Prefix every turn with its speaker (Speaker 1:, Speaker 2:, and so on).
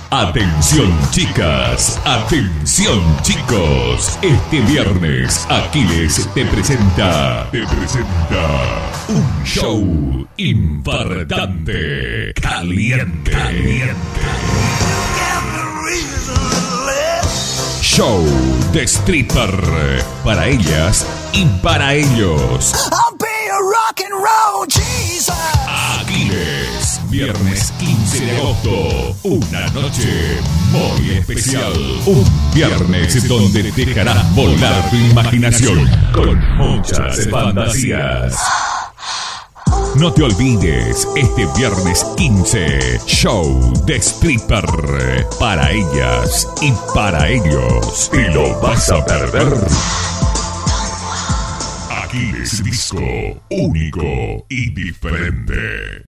Speaker 1: Atención chicas, atención chicos. Este viernes Aquiles te presenta un show importante, caliente. Show de stripper para ellas y para ellos. Aquiles, viernes 15 de agosto, una noche muy especial. Un viernes donde dejarás volar tu imaginación con muchas fantasías. No te olvides, este viernes 15, show de stripper para ellas y para ellos. ¿Te lo vas a perder? Aquiles Disco, único y diferente.